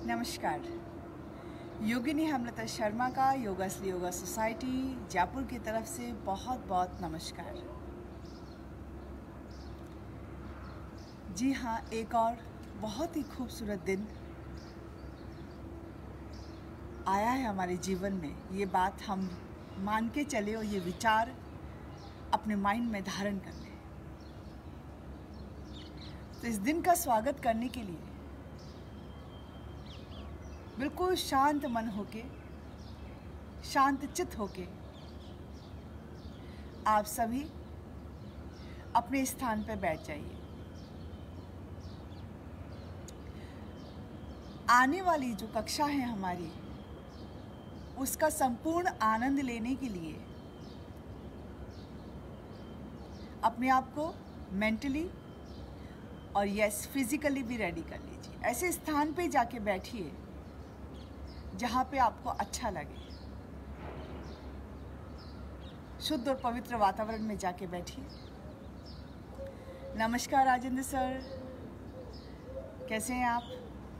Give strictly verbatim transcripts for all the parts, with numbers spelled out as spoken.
नमस्कार। योगिनी हेमलता शर्मा का yoga Shri yoga society Jaipur की तरफ से बहुत बहुत नमस्कार। जी हाँ, एक और बहुत ही खूबसूरत दिन आया है हमारे जीवन में। ये बात हम मान के चले और ये विचार अपने माइंड में धारण कर लें। तो इस दिन का स्वागत करने के लिए बिल्कुल शांत मन होके, शांत चित्त होके आप सभी अपने स्थान पर बैठ जाइए। आने वाली जो कक्षा है हमारी, उसका संपूर्ण आनंद लेने के लिए अपने आप को मेंटली और यस फिजिकली भी रेडी कर लीजिए। ऐसे स्थान पे जाके बैठिए जहाँ पे आपको अच्छा लगे। शुद्ध और पवित्र वातावरण में जाके बैठिए। नमस्कार राजेंद्र सर, कैसे हैं आप?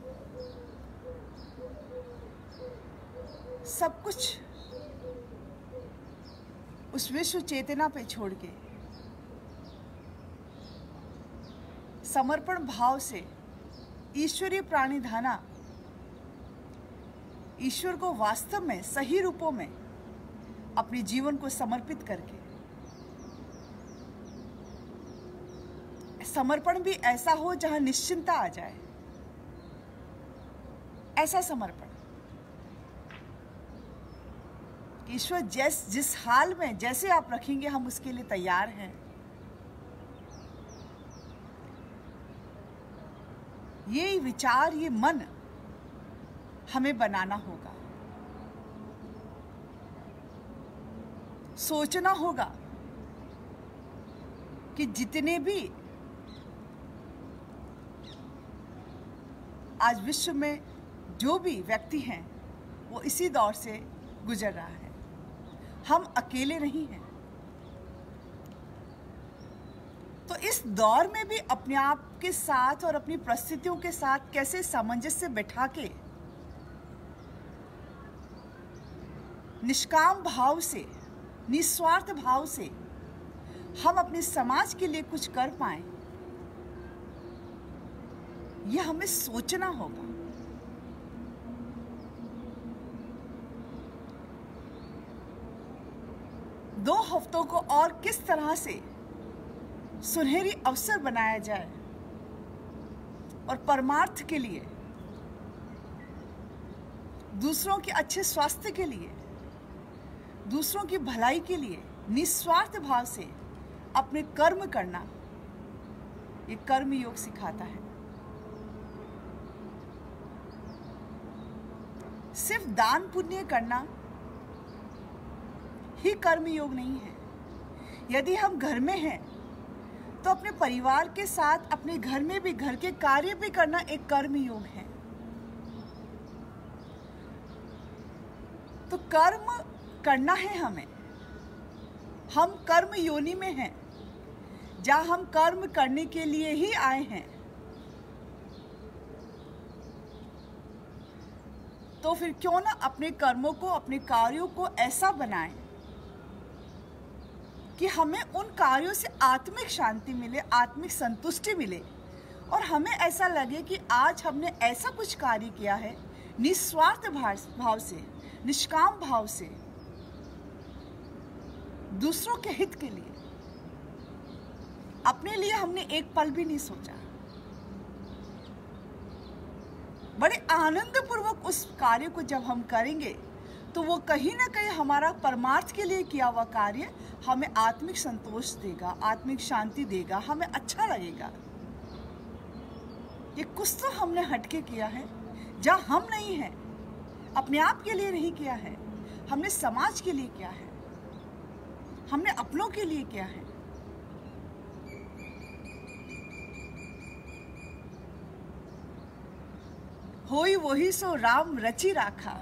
सब कुछ उस विश्व चेतना पे छोड़ के समर्पण भाव से ईश्वरीय प्राणिधाना, ईश्वर को वास्तव में सही रूपों में अपने जीवन को समर्पित करके, समर्पण भी ऐसा हो जहां निश्चिंतता आ जाए। ऐसा समर्पण ईश्वर जैस जिस हाल में जैसे आप रखेंगे, हम उसके लिए तैयार हैं। ये विचार, ये मन हमें बनाना होगा, सोचना होगा कि जितने भी आज विश्व में जो भी व्यक्ति हैं वो इसी दौर से गुजर रहा है। हम अकेले नहीं हैं। तो इस दौर में भी अपने आप के साथ और अपनी परिस्थितियों के साथ कैसे सामंजस्य बैठा के निष्काम भाव से, निस्वार्थ भाव से हम अपने समाज के लिए कुछ कर पाएं, यह हमें सोचना होगा। दो हफ्तों को और किस तरह से सुनहरी अवसर बनाया जाए और परमार्थ के लिए, दूसरों के अच्छे स्वास्थ्य के लिए, दूसरों की भलाई के लिए निस्वार्थ भाव से अपने कर्म करना, ये कर्म योग सिखाता है। सिर्फ दान पुण्य करना ही कर्म योग नहीं है। यदि हम घर में हैं तो अपने परिवार के साथ अपने घर में भी घर के कार्य भी करना एक कर्म योग है। तो कर्म करना है हमें। हम कर्म योनि में हैं, जहां हम कर्म करने के लिए ही आए हैं। तो फिर क्यों ना अपने कर्मों को, अपने कार्यों को ऐसा बनाएं कि हमें उन कार्यों से आत्मिक शांति मिले, आत्मिक संतुष्टि मिले और हमें ऐसा लगे कि आज हमने ऐसा कुछ कार्य किया है निस्वार्थ भाव से, निष्काम भाव से, दूसरों के हित के लिए। अपने लिए हमने एक पल भी नहीं सोचा। बड़े आनंद पूर्वक उस कार्य को जब हम करेंगे तो वो कहीं ना कहीं हमारा परमार्थ के लिए किया हुआ कार्य हमें आत्मिक संतोष देगा, आत्मिक शांति देगा, हमें अच्छा लगेगा। ये कुछ तो हमने हटके किया है, जहां हम नहीं हैं, अपने आप के लिए नहीं किया है, हमने समाज के लिए किया है, हमने अपनों के लिए किया है। होई वही सो राम रची राखा।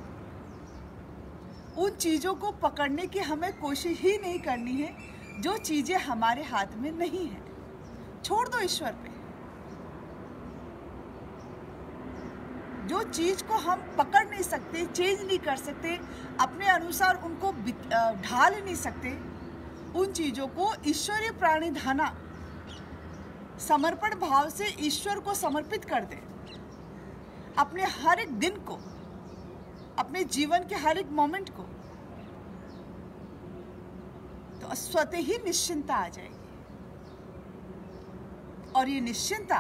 उन चीजों को पकड़ने की हमें कोशिश ही नहीं करनी है जो चीजें हमारे हाथ में नहीं है। छोड़ दो ईश्वर पे। जो चीज़ को हम पकड़ नहीं सकते, चेंज नहीं कर सकते, अपने अनुसार उनको ढाल नहीं सकते, उन चीज़ों को ईश्वरीय प्राणिधाना समर्पण भाव से ईश्वर को समर्पित कर दें। अपने हर एक दिन को, अपने जीवन के हर एक मोमेंट को, तो स्वतः ही निश्चिंता आ जाएगी। और ये निश्चिंता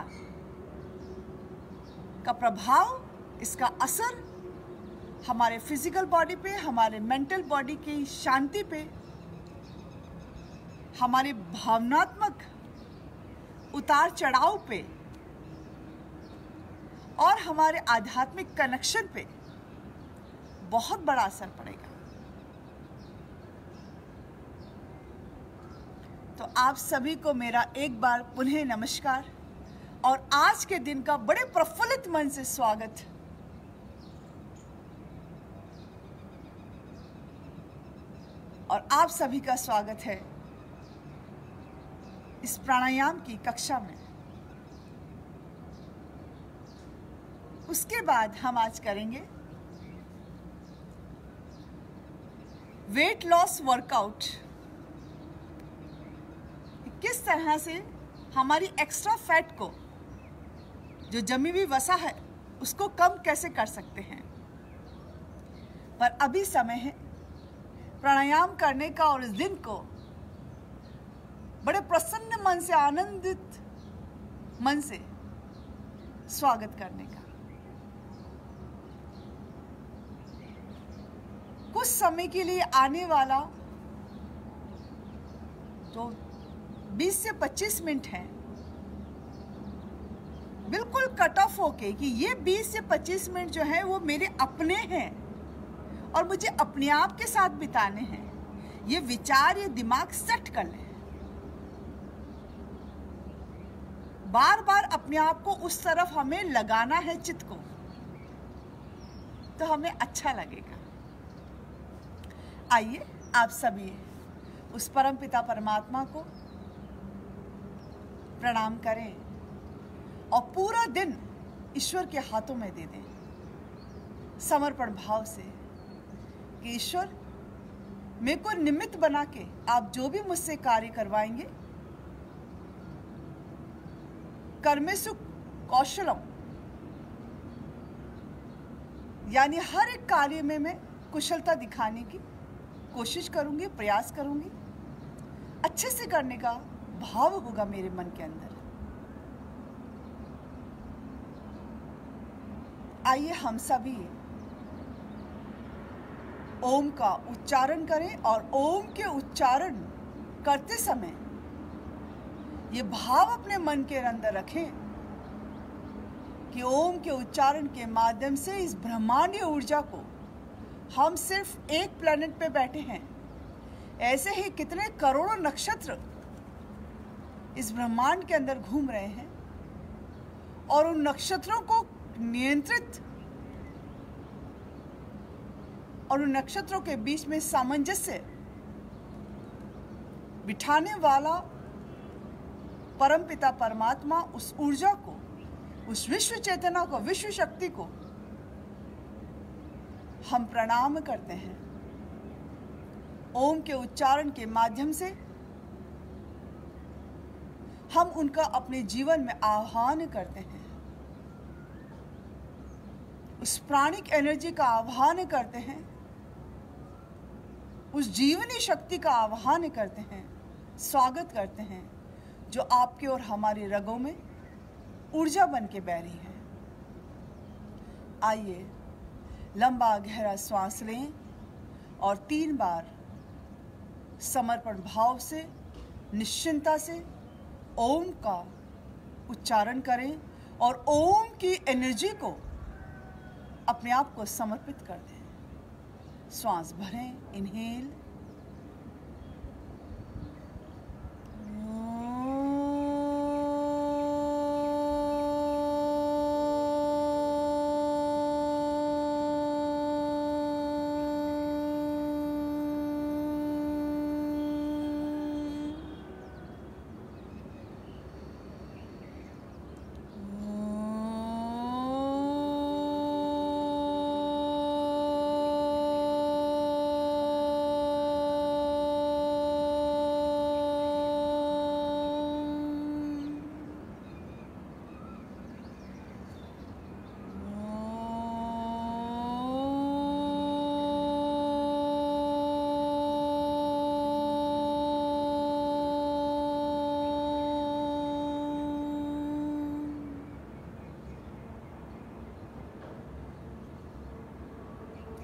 का प्रभाव, इसका असर हमारे फिजिकल बॉडी पे, हमारे मेंटल बॉडी की शांति पे, हमारे भावनात्मक उतार चढ़ाव पे और हमारे आध्यात्मिक कनेक्शन पे बहुत बड़ा असर पड़ेगा। तो आप सभी को मेरा एक बार पुनः नमस्कार और आज के दिन का बड़े प्रफुल्लित मन से स्वागत। और आप सभी का स्वागत है इस प्राणायाम की कक्षा में। उसके बाद हम आज करेंगे वेट लॉस वर्कआउट। किस तरह से हमारी एक्स्ट्रा फैट को, जो जमी हुई वसा है, उसको कम कैसे कर सकते हैं। पर अभी समय है प्राणायाम करने का और इस दिन को बड़े प्रसन्न मन से, आनंदित मन से स्वागत करने का। कुछ समय के लिए आने वाला जो बीस से पच्चीस मिनट है, बिल्कुल कट ऑफ होके कि ये बीस से पच्चीस मिनट जो है वो मेरे अपने हैं और मुझे अपने आप के साथ बिताने हैं। ये विचार, ये दिमाग सेट कर लें। बार बार अपने आप को उस तरफ हमें लगाना है, चित्त को, तो हमें अच्छा लगेगा। आइए आप सभी उस परम पिता परमात्मा को प्रणाम करें और पूरा दिन ईश्वर के हाथों में दे दें, समर्पण भाव से कि ईश्वर, मेरे को निमित्त बना के आप जो भी मुझसे कार्य करवाएंगे, कर्मेषु कौशलम, यानी हर एक कार्य में मैं कुशलता दिखाने की कोशिश करूंगी, प्रयास करूंगी, अच्छे से करने का भाव होगा मेरे मन के अंदर। आइए हम सभी ओम का उच्चारण करें और ओम के उच्चारण करते समय ये भाव अपने मन के अंदर रखें कि ओम के उच्चारण के माध्यम से इस ब्रह्मांडीय ऊर्जा को, हम सिर्फ एक प्लेनेट पे बैठे हैं, ऐसे ही कितने करोड़ों नक्षत्र इस ब्रह्मांड के अंदर घूम रहे हैं और उन नक्षत्रों को नियंत्रित और उन नक्षत्रों के बीच में सामंजस्य बिठाने वाला परमपिता परमात्मा, उस ऊर्जा को, उस विश्व चेतना को, विश्व शक्ति को हम प्रणाम करते हैं। ओम के उच्चारण के माध्यम से हम उनका अपने जीवन में आह्वान करते हैं, उस प्राणिक एनर्जी का आह्वान करते हैं, उस जीवनी शक्ति का आह्वान करते हैं, स्वागत करते हैं, जो आपके और हमारी रगों में ऊर्जा बन के बह रही है। आइए लंबा गहरा श्वास लें और तीन बार समर्पण भाव से, निश्चिंता से ओम का उच्चारण करें और ओम की एनर्जी को अपने आप को समर्पित कर दें। श्वास भरें, इनहेल,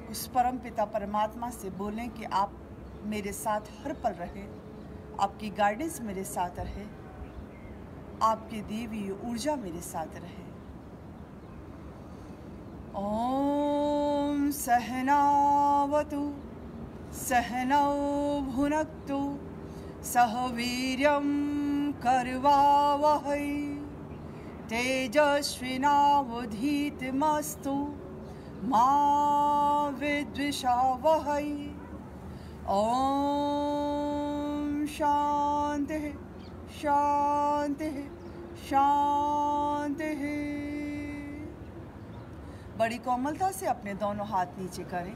उस परम पिता परमात्मा से बोलें कि आप मेरे साथ हर पल रहे, आपकी गाइडेंस मेरे साथ रहे, आपकी दी हुई ऊर्जा मेरे साथ रहे। ओम सहनावतु सहनौ भुनक्तु सह वीर्यं करवावहै तेजस्विनावधीतमस्तु मा विद्विषावहै। ओम शांति शांति शांति। बड़ी कोमलता से अपने दोनों हाथ नीचे करें,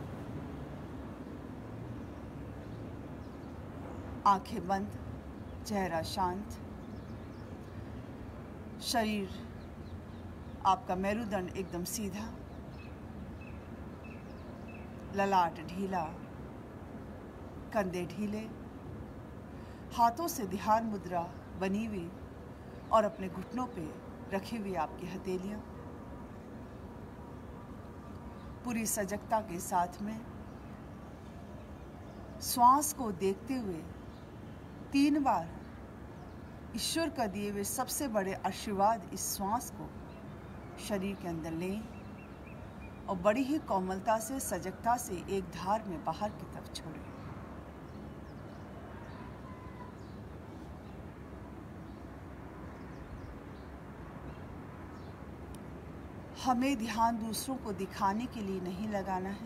आंखें बंद, चेहरा शांत, शरीर आपका मेरुदंड एकदम सीधा, ललाट ढीला, कंधे ढीले, हाथों से ध्यान मुद्रा बनी हुई और अपने घुटनों पे रखी हुई आपकी हथेलियां पूरी सजगता के साथ में श्वास को देखते हुए तीन बार ईश्वर का दिए हुए सबसे बड़े आशीर्वाद इस श्वास को शरीर के अंदर लें और बड़ी ही कोमलता से सजगता से एक धार में बाहर की तरफ छोड़ें। हमें ध्यान दूसरों को दिखाने के लिए नहीं लगाना है,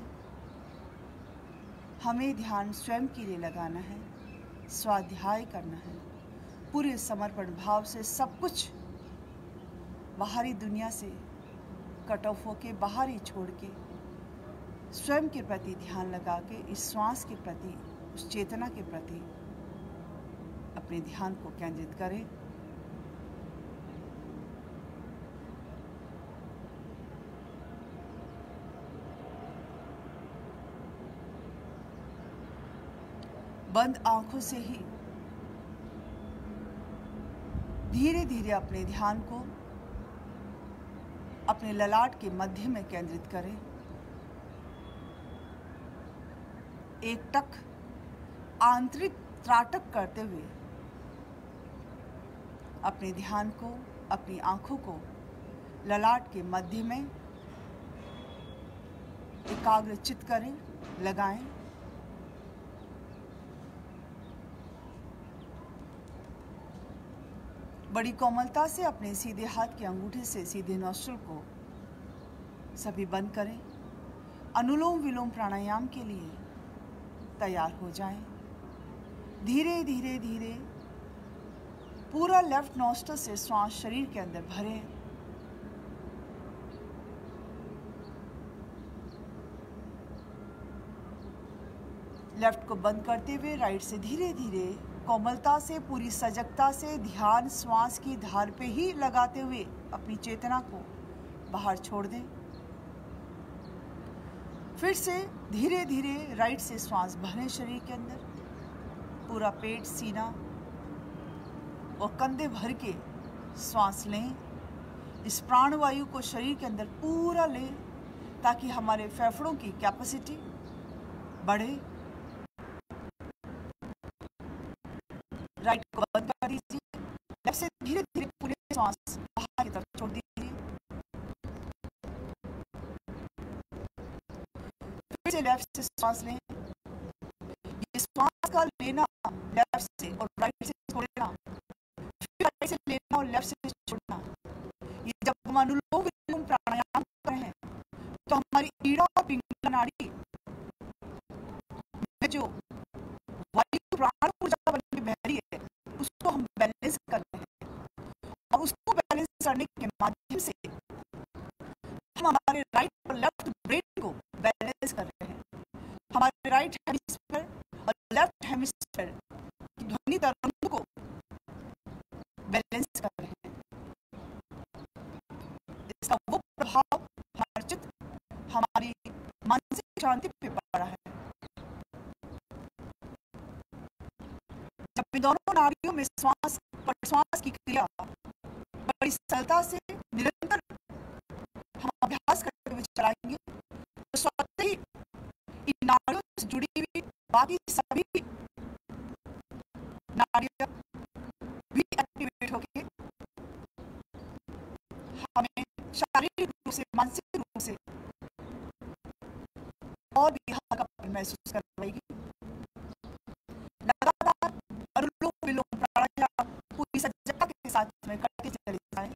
हमें ध्यान स्वयं के लिए लगाना है, स्वाध्याय करना है, पूरे समर्पण भाव से सब कुछ बाहरी दुनिया से कट ऑफ होके बाहर ही छोड़ के स्वयं के प्रति ध्यान लगा के इस श्वास के प्रति, उस चेतना के प्रति अपने ध्यान को केंद्रित करें। बंद आंखों से ही धीरे धीरे अपने ध्यान को अपने ललाट के मध्य में केंद्रित करें। एक टक आंतरिक त्राटक करते हुए अपने ध्यान को, अपनी आंखों को ललाट के मध्य में एकाग्रचित करें, लगाएं। बड़ी कोमलता से अपने सीधे हाथ के अंगूठे से सीधे नोस्ट्रल को सभी बंद करें। अनुलोम विलोम प्राणायाम के लिए तैयार हो जाएं। धीरे धीरे धीरे पूरा लेफ्ट नोस्ट्रल से श्वास शरीर के अंदर भरें। लेफ्ट को बंद करते हुए राइट से धीरे धीरे कोमलता से, पूरी सजगता से ध्यान श्वास की धार पे ही लगाते हुए अपनी चेतना को बाहर छोड़ दें। फिर से धीरे धीरे राइट से श्वास भरें शरीर के अंदर, पूरा पेट, सीना और कंधे भर के श्वास लें। इस प्राणवायु को शरीर के अंदर पूरा लें ताकि हमारे फेफड़ों की कैपेसिटी बढ़े। राइट को बंद कर दीजिए, लेफ्ट से धीरे धीरे पूरे श्वास बाहर की तरफ छोड़ दीजिए। फिर से लेफ्ट से श्वास लें। ये श्वास का लेना लेफ्ट से और राइट से छोड़ना, फिर राइट से लेना और लेफ्ट से छोड़ना, ये जब हम अनुलोम विलोम प्राणायाम कर रहे हैं तो हमारी ईड़ा और पिंगला नाड़ी में जो वायु प्राण ऊर्जा बन के बह रही है उसको हम बैलेंस कर रहे हैं और उसको बैलेंस करने के माध्यम से हम हमारे राइट और लेफ्ट ब्रेन को बैलेंस कर रहे हैं। हमारे राइट हेमिस्फीयर और लेफ्ट हेमिस्फीयर की ध्वनि तरंगों को बैलेंस कर रहे हैं। इसका वो प्रभाव हमारे चित्त, हमारी मानसिक शांति पे पड़ रहा है। जब इन दोनों नाड़ियों में श्वास प्रश्वास की क्रिया बड़ी सरलता से निरंतर हम अभ्यास करते हुए चलाएंगे तो स्वतः ही नाड़ियों से जुड़ी हुई बाकी सभी नाड़ियां भी एक्टिवेट होके हमें शारीरिक रूप से, मानसिक रूप से और भी हल्कापन महसूस करवाएगी। लगातार अनुलोम विलोम प्राणायाम पूरी सजगता के साथ में करते चले जाएं।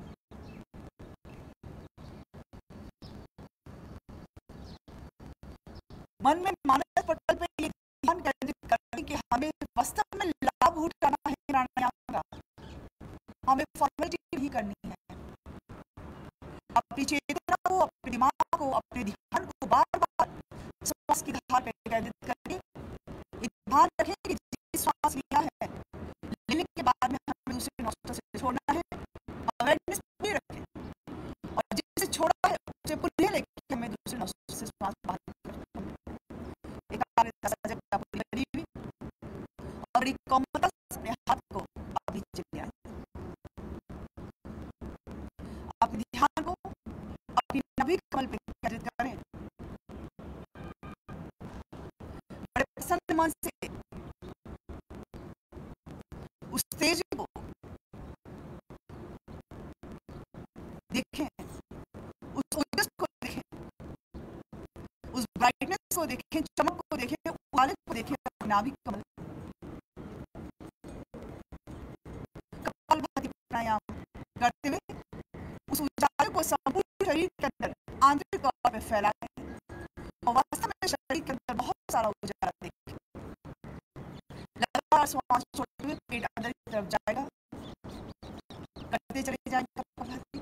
मन में मानस पटल पे ये ध्यान केंद्रित करें कि हमें वास्तव में लाभ उठाना है प्राणायाम का, हमें फॉर्मेलिटी नहीं करनी है। अपनी चेतना को, अपने दिमाग को, अपने ध्यान को बार बार श्वास की धार पे केंद्रित करके ध्यान रखें कि जिस श्वास लिया है, लेने के बाद में हमें दूसरे नोस्ट्रल से छोड़ना है, अवेयरनेस पूरी रखें, और जिसे छोड़ा है उसे पुनः लेके हमें दूसरे नोस्ट्रल से श्वास बाहर सजगता पूरी करी हुई और एक कोमलता से अपने हाथ को अभी चले आए। अपने ध्यान को अपनी नाभि कमल पे केंद्रित करें। बड़े प्रसन्न मन से उस तेज को देखें, उस ओजस को देखें, उस ब्राइटनेस को देखें, चमक को देखें, उजाले को देखें। नाभि कमल कपालभाति प्राणायाम करते हुए उस उजाले को संपूर्ण शरीर के अंदर आंतरिक तौर पर फैलाएं और वास्तव में शरीर के अंदर बहुत सारा उजाला देखें। लगातार श्वास छोड़ते हुए पेट अंदर की तरफ जाएगा, करते चले जाएंगे कपालभाति।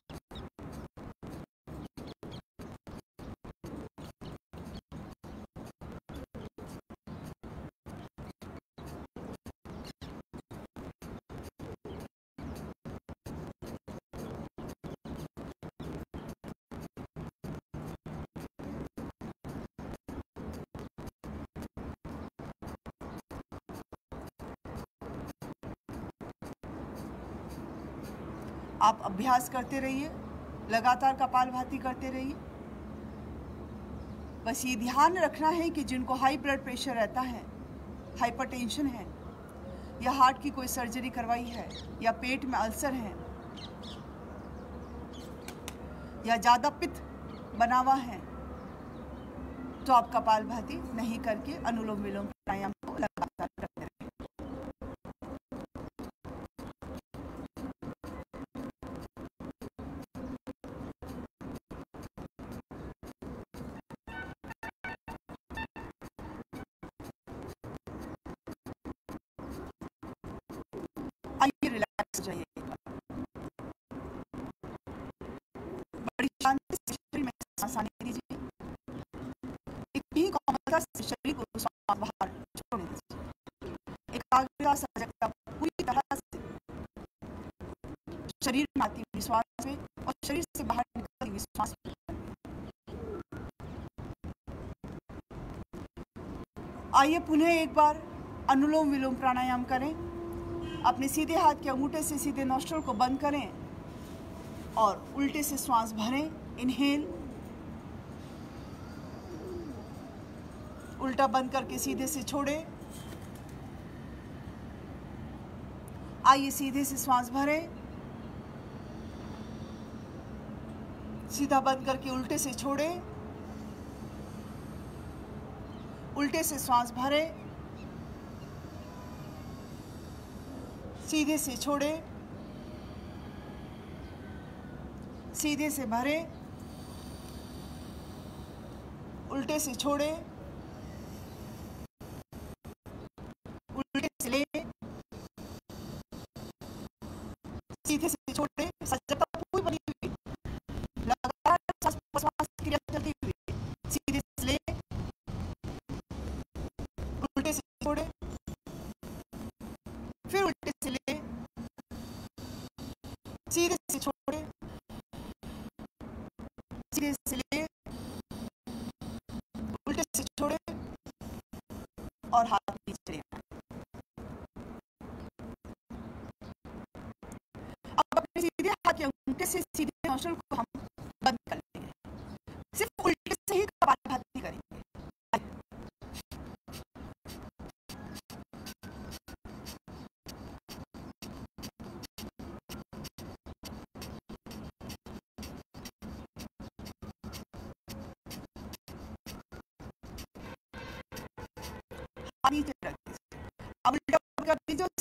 आप अभ्यास करते रहिए, लगातार कपालभाति करते रहिए। बस ये ध्यान रखना है कि जिनको हाई ब्लड प्रेशर रहता है, हाइपरटेंशन है, या हार्ट की कोई सर्जरी करवाई है, या पेट में अल्सर है, या ज़्यादा पित्त बना हुआ है, तो आप कपालभाति नहीं करके अनुलोम विलोम प्राणायाम को लगातार करते रहिए। आइए रिलैक्स हो जाइए, बड़ी शांति से शरीर में सांस आने दीजिए, एक ही कोमलता से शरीर को श्वास बाहर छोड़ने दीजिए। एकाग्रता सजगता पूरी तरह से शरीर में आती हुई श्वास में और शरीर से बाहर निकलती हुई श्वास में। आइए पुनः एक बार अनुलोम विलोम प्राणायाम करें। अपने सीधे हाथ के अंगूठे से सीधे नोस्ट्रल को बंद करें और उल्टे से श्वास भरें। इनहेल, उल्टा बंद करके सीधे से छोड़ें। आइए सीधे से श्वास भरें, सीधा बंद करके उल्टे से छोड़ें, उल्टे से श्वास भरें, सीधे से छोड़ें, सीधे से भरें, उल्टे से छोड़ें, उल्टे से लें, सीधे से छोड़ें। सजगता पूरी बनी हुई, लगातार श्वास प्रश्वास क्रिया चलती हुई। सीधे से लें, उल्टे से छोड़ें, फिर उल्टे से लें, सीधे से छोड़ें, सीधे से लें, उल्टे से छोड़ें और हाथ नीचे। अब अपने सीधे हाथ के अंगूठे से सीधे नोस्ट्रल को हम बंद कर लेंगे, सिर्फ उल्टे से ही कपालभाति करेंगे।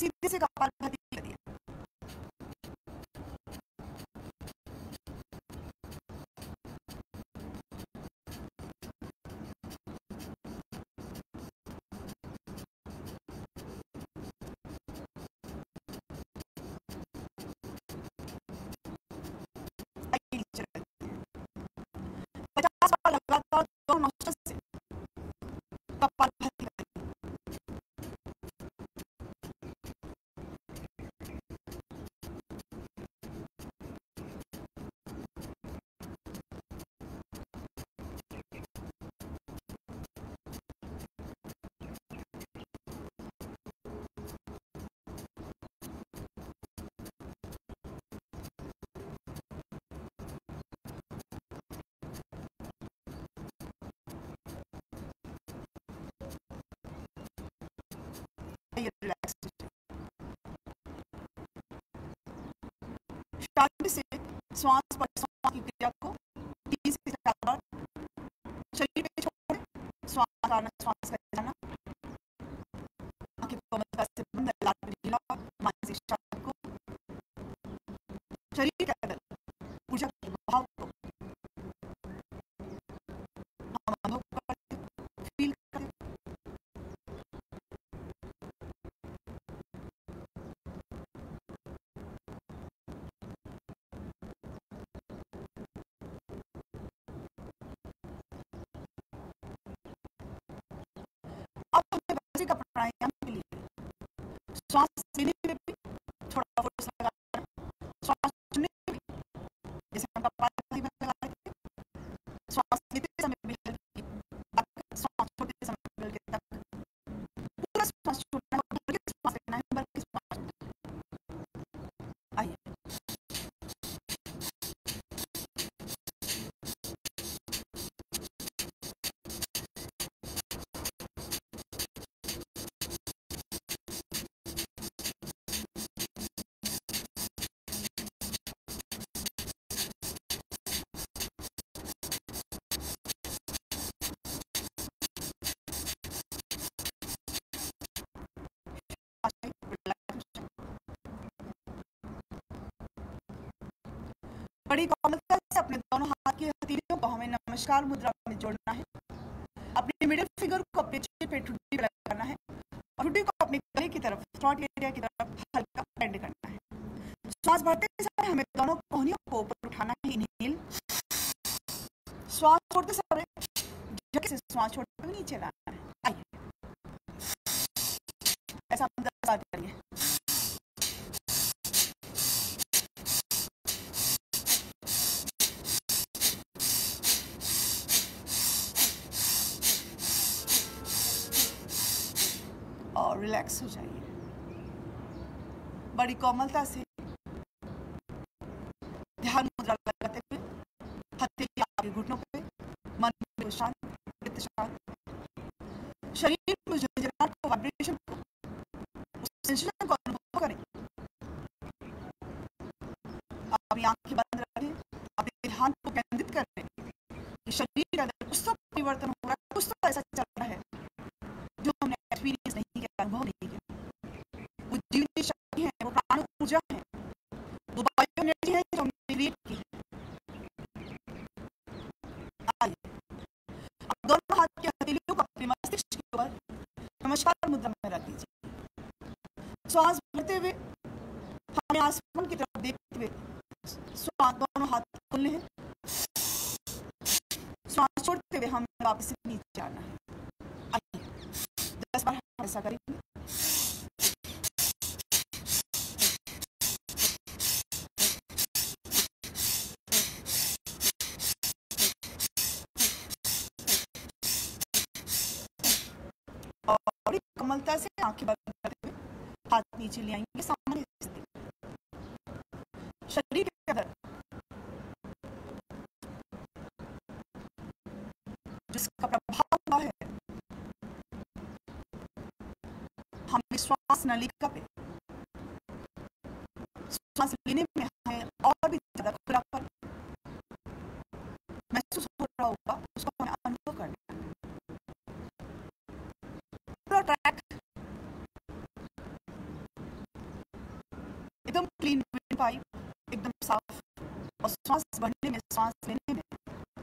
सीधे से कपालभाति कर दिया। पचास बार लगातार दो नोस्ट्रल से कपालभाति करें। रिलैक्स शांति से श्वास पर श्वास की क्रिया को तीन से चार बार शरीर पे छोड़ें। श्वास आना, श्वास का जाना, आंखें कोमलता से बंद, लाल ढीला, मानसिक शांति को, शरीर के अंदर ऊर्जा के भाव को हम अनुभव करते, फील करते। अब हमें वैसे का प्राणायाम के लिए श्वास लेने में भी थोड़ा फोर्स लगाना, श्वास छोड़ने में भी जैसे हम कपालभाति में लगा रहे थे, श्वास लेते समय भी हल्की तक, श्वास छोड़ते समय भी हल्की तक, पूरा श्वास छोड़ना है, भर के श्वास लेना है, भर के श्वास छोड़ना है। आइए बड़ी कोमलता से अपने दोनों हाथ की हथेलियों को हमें नमस्कार मुद्रा में जोड़ना है। अपने मिडिल फिंगर को अपने चेहरे पे ठुड्डी पे लगाना है और ठुड्डी को अपने गले की तरफ, थ्रोट एरिया की तरफ हल्का बेंड करना है। श्वास भरते समय हमें दोनों कोहनियों को ऊपर उठाना है, इनहेल। श्वास छोड़ते समय झटके से श्वास छोड़ते हुए नीचे लाना है। आइए ऐसा हम दस बार करेंगे। और रिलैक्स हो जाइए। बड़ी कोमलता से ध्यान मुद्रा लगाते हुए हथेली आपके घुटनों पे, मन को शांत, चित्त शांत, शरीर में झंझनाहट को, वाइब्रेशन को, उस सेंसेशन को अनुभव करें। अपनी आंखें बंद रखें, अपने ध्यान को केंद्रित करें कि शरीर के अंदर कुछ तो परिवर्तन हो रहा है, कुछ तो ऐसा चल रहा है जो हमने एक्सपीरियंस नहीं किया, अनुभव नहीं किया। वो जीवनी शक्ति है, वो प्राण ऊर्जा है, वो बायो एनर्जी है जो हमने क्रिएट की है। आइए अब दोनों हाथ की हथेलियों को अपने मस्तिष्क के ऊपर नमस्कार मुद्रा में रख दीजिए। श्वास भरते हुए हमें आसमान की तरफ देखते हुए श्वास दोनों हाथ खोलने हैं। श्वास छोड़ते हुए हमें वापस नीचे आना है। आइए दस बार हम ऐसा करेंगे। और बड़ी कोमलता से आंखें बंद करते हुए हाथ नीचे ले आएंगे, सामने स्थिति। शरीर के अंदर जिसका प्रभाव हुआ है, हमें श्वास नलिका पे श्वास लेने में हमें और भी ज्यादा खुलापन महसूस हो रहा होगा, उसको हमें अनुभव करना है। पूरा ट्रैक एकदम क्लीन पाइप, एकदम साफ, और श्वास भरने में, श्वास लेने में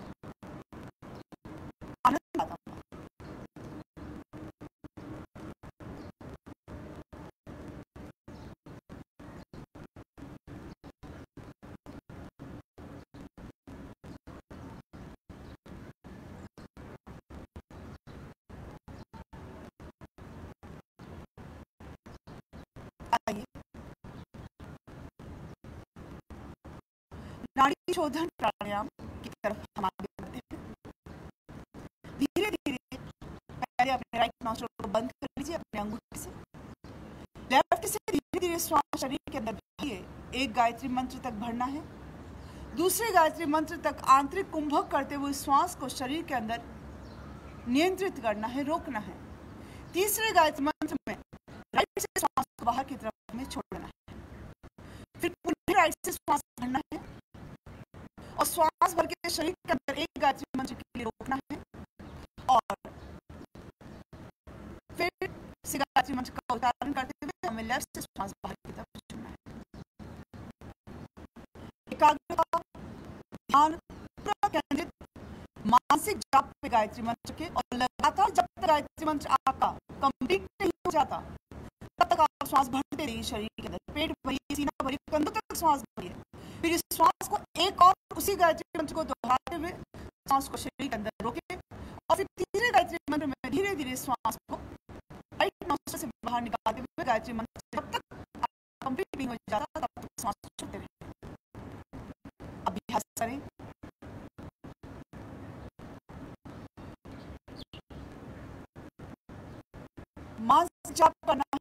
आनंद आता था। आइए नाड़ी शोधन प्राणायाम की तरफ हम आगे बढ़ते हैं। धीरे धीरे पहले अपने राइट नॉस्ट्रिल को बंद कर लीजिए अपने अंगूठे से। लेफ्ट से धीरे धीरे श्वास शरीर के अंदर भरिए। एक गायत्री मंत्र तक भरना है। दूसरे गायत्री मंत्र तक आंतरिक कुंभक करते हुए श्वास को शरीर के अंदर नियंत्रित करना है, रोकना है। तीसरे गायत्री मंत्र में राइट से श्वास को बाहर की तरफ में छोड़ना है। फिर पुनः राइट से श्वास भरना है और श्वास भर के शरीर के अंदर एक गायत्री मंत्र के लिए रोकना है और फिर गायत्री मंत्र का उच्चारण करते हुए हमें लेफ्ट से श्वास बाहर की तरफ छोड़ना है। एकाग्रता, ध्यान पूरा केंद्रित मानसिक जाप पे गायत्री मंत्र के, और लगातार जब तक गायत्री मंत्र आपका कंप्लीट नहीं हो जाता तब तक आप श्वास भरते रहिए शरीर के अंदर। पेट भरिए, सीना भरिए, कंधों तक श्वास भरिए। फिर इस श्वास को एक और उसी गायत्री मंत्र को दोहराते हुए श्वास को शरीर के अंदर रोके और फिर तीसरे गायत्री मंत्र में धीरे धीरे श्वास को राइट नॉस्ट्रिल से बाहर निकालते हुए गायत्री मंत्र जब तक कंप्लीट नहीं हो जाता तब तक श्वास छोड़ते रहिए। अभ्यास करें। मानसिक जाप करना है।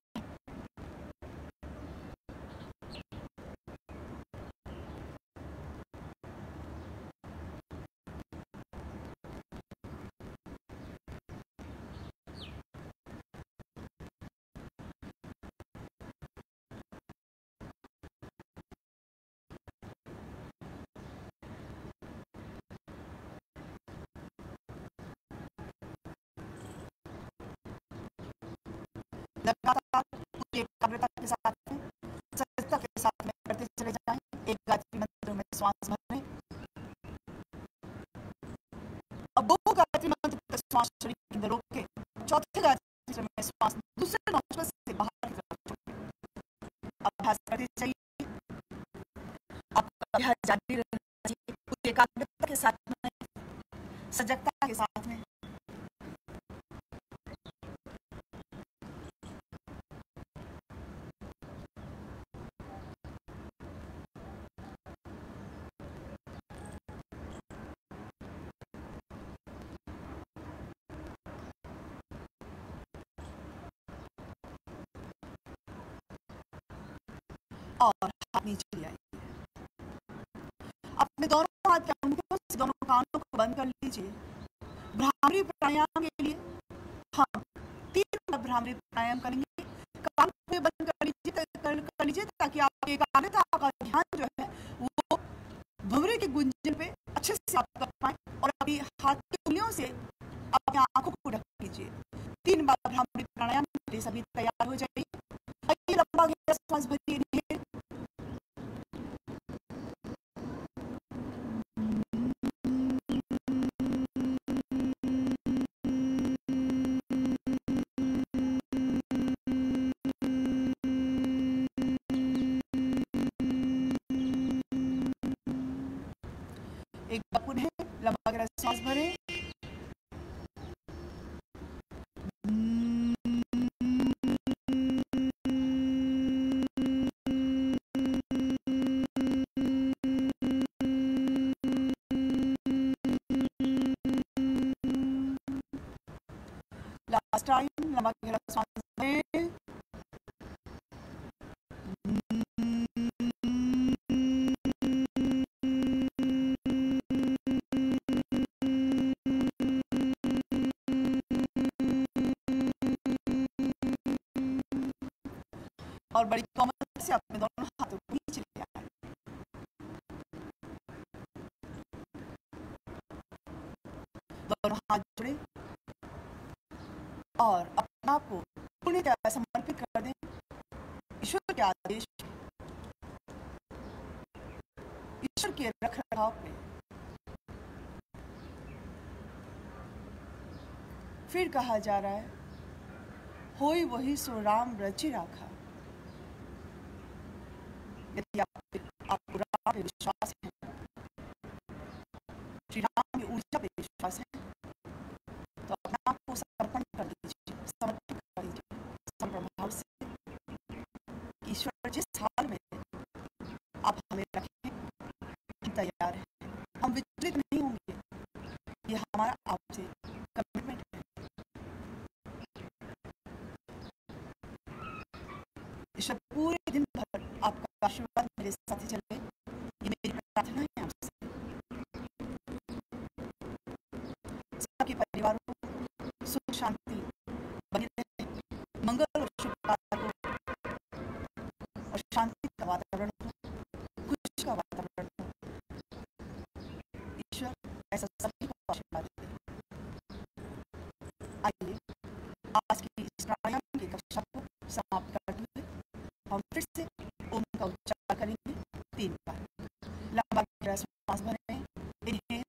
लगातार पूरी एकाग्रता के साथ में, सजगता के साथ में करते चले जाएं। एक गायत्री मंत्र में श्वास भरें और दो गायत्री मंत्र तक श्वास शरीर के अंदर रोक के चौथे गायत्री मंत्र में श्वास दूसरे नॉस्ट्रिल से बाहर की तरफ छोड़ें। अभ्यास करते जाइए। आपका अभ्यास जारी रहना चाहिए पूरी एकाग्रता के साथ में, सजगता के साथ में। और हाथ नीचे ले आइए। अपने दोनों हाथ के अंगूठों से दोनों कानों को बंद कर लीजिए। भ्रामरी प्राणायाम के लिए हम तीन बार भ्रामरी प्राणायाम करेंगे। कान को बंद कर लीजिए कर, कर लीजिए ताकि आपकी एकाग्रता, आपका ध्यान जो है वो भंवरे के गुंजन पे अच्छे से आप कर पाए। और अभी हाथ की उंगलियों से अपनी आंखों को ढक लीजिए। तीन बार भ्रामरी प्राणायाम के लिए सभी तैयार हो जाइए। लंबा गहरा श्वास भरिए। एक बार पुनः लंबा गहरा श्वास भरें। लास्ट टाइम लंबा गहरा श्वास भरें। और बड़ी कॉमन से अपने दोनों हाथों को नीचे ले आए। दोनों हाथ जोड़े और अपने आप को पूरी तरह समर्पित कर दें ईश्वर के आदेश। के रख रखाव पे। फिर कहा जा रहा है, होई वही सो राम रचि राखा। यदि आप, आपको राम पे विश्वास है, श्री राम की ऊर्जा पे विश्वास है, तो अपने आप को समर्पण कर दीजिए, समर्पित कर दीजिए समप्रभाव से। ईश्वर जिस हाल में आप हमें रखें, हम तैयार हैं, हम विचलित नहीं होंगे। ये हमारा आपसे कमिटमेंट है। ईश्वर पूरे दिन भर आपका आशीर्वाद मेरे साथ ही चले, ये मेरी प्रार्थना है आपसे। सबके परिवारों को सुख शांति बनी रहे, मंगल और शुभकामना को और शांति का वातावरण हो, खुशी का वातावरण हो। ईश्वर ऐसा सभी को आशीर्वाद दे। आइए आज की इस प्राणायाम की कक्षा को समाप्त करते हुए हम फिर से ओम का उच्चारण करेंगे तीन बार। लंबा गहरा सांस भरें, इनहेल,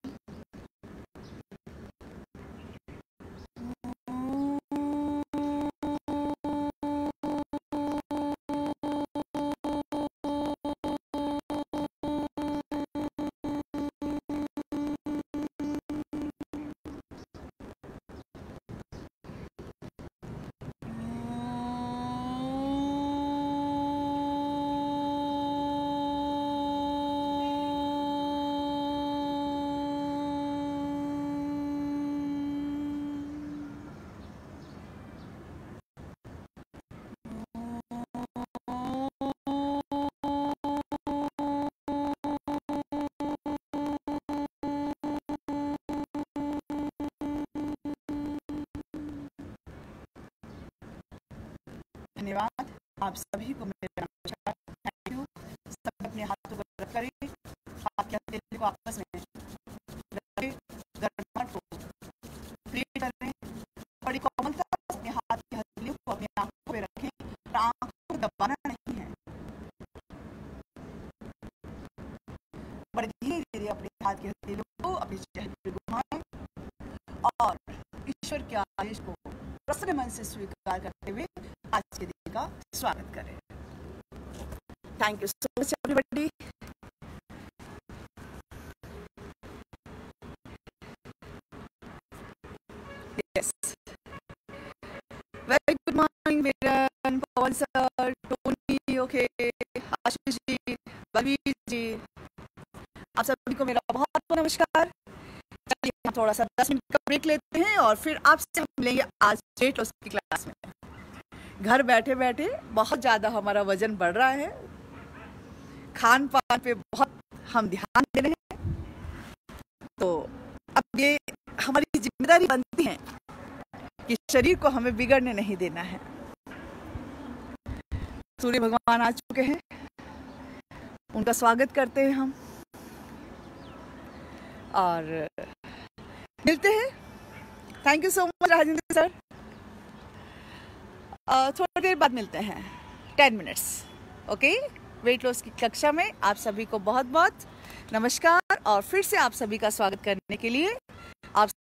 धन्यवाद आप सभी को मेरा नमस्कार। Thank you. सब अपने हाथों को रख करें, हाथ के हथेली को आपस में रखें, गर्माहट को क्रिएट करें, बड़ी कोमलता से अपने हाथ की हथेली को अपनी आंखों पे रखें और आंखों को दबाना नहीं है। बड़े धीरे धीरे अपने हाथ की हथेली को अपने चेहरे पे घुमाएं और ईश्वर के आदेश को प्रसन्न मन से स्वीकार करते हुए आज के दिन का स्वागत करें। Thank you so much everybody. Yes, very good morning Veeran, Pavan sir, Tony, okay, Ashish ji, Balveer ji, आप सभी को मेरा बहुत बहुत नमस्कार। चलिए हम थोड़ा सा दस मिनट का ब्रेक लेते हैं और फिर आपसे हम मिलेंगे आज वेट लॉस की क्लास में। घर बैठे बैठे बहुत ज़्यादा हमारा वजन बढ़ रहा है, खान पान पे बहुत हम ध्यान दे रहे हैं, तो अब ये हमारी जिम्मेदारी बनती है कि शरीर को हमें बिगड़ने नहीं देना है। सूर्य भगवान आ चुके हैं, उनका स्वागत करते हैं हम और मिलते हैं। Thank you so much Rajendra sir. थोड़ी देर बाद मिलते हैं, ten minutes, okay. Weight loss की कक्षा में आप सभी को बहुत बहुत नमस्कार और फिर से आप सभी का स्वागत करने के लिए आप